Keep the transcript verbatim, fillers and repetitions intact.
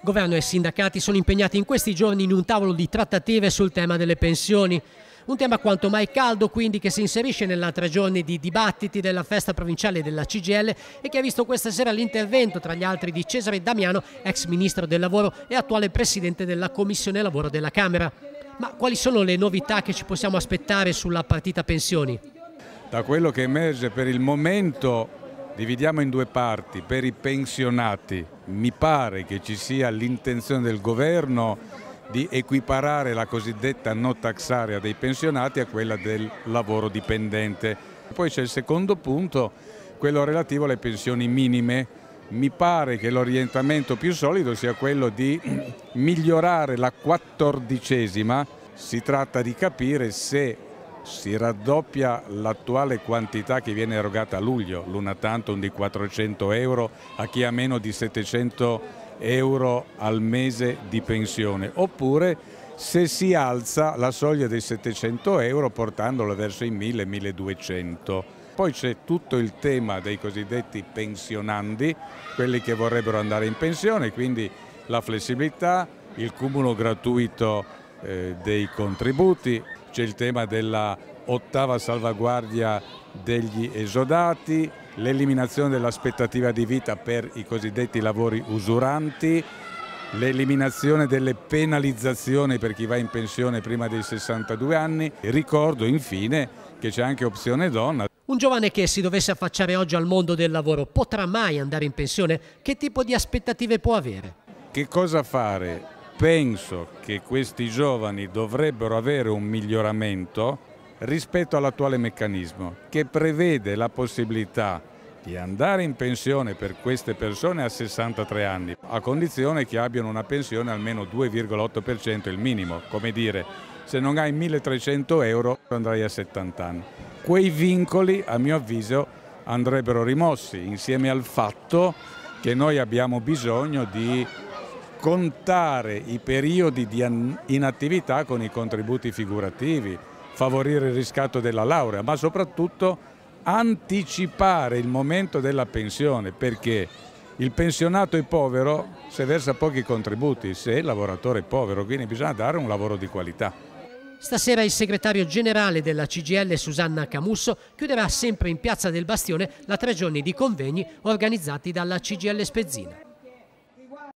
Governo e sindacati sono impegnati in questi giorni in un tavolo di trattative sul tema delle pensioni. Un tema quanto mai caldo, quindi, che si inserisce nella tre giorni di dibattiti della festa provinciale della C G I L e che ha visto questa sera l'intervento, tra gli altri, di Cesare Damiano, ex ministro del lavoro e attuale presidente della Commissione Lavoro della Camera. Ma quali sono le novità che ci possiamo aspettare sulla partita pensioni? Da quello che emerge per il momento dividiamo in due parti. Per i pensionati mi pare che ci sia l'intenzione del governo di equiparare la cosiddetta no tax area dei pensionati a quella del lavoro dipendente. Poi c'è il secondo punto, quello relativo alle pensioni minime. Mi pare che l'orientamento più solido sia quello di migliorare la quattordicesima. Si tratta di capire se si raddoppia l'attuale quantità che viene erogata a luglio, l'una tantum di quattrocento euro a chi ha meno di settecento euro al mese di pensione, oppure se si alza la soglia dei settecento euro portandola verso i mille milleduecento. Poi c'è tutto il tema dei cosiddetti pensionandi, quelli che vorrebbero andare in pensione, quindi la flessibilità, il cumulo gratuito eh, dei contributi. C'è il tema della ottava salvaguardia degli esodati, l'eliminazione dell'aspettativa di vita per i cosiddetti lavori usuranti, l'eliminazione delle penalizzazioni per chi va in pensione prima dei sessantadue anni. Ricordo infine che c'è anche opzione donna. Un giovane che si dovesse affacciare oggi al mondo del lavoro potrà mai andare in pensione? Che tipo di aspettative può avere? Che cosa fare? Penso che questi giovani dovrebbero avere un miglioramento rispetto all'attuale meccanismo, che prevede la possibilità di andare in pensione per queste persone a sessantatré anni, a condizione che abbiano una pensione almeno due virgola otto per cento il minimo, come dire, se non hai milletrecento euro andrai a settanta anni. Quei vincoli, a mio avviso, andrebbero rimossi, insieme al fatto che noi abbiamo bisogno di contare i periodi di inattività con i contributi figurativi, favorire il riscatto della laurea, ma soprattutto anticipare il momento della pensione, perché il pensionato è povero se versa pochi contributi, se il lavoratore è povero, quindi bisogna dare un lavoro di qualità. Stasera il segretario generale della C G I L, Susanna Camusso, chiuderà sempre in Piazza del Bastione la tre giorni di convegni organizzati dalla C G I L Spezzina.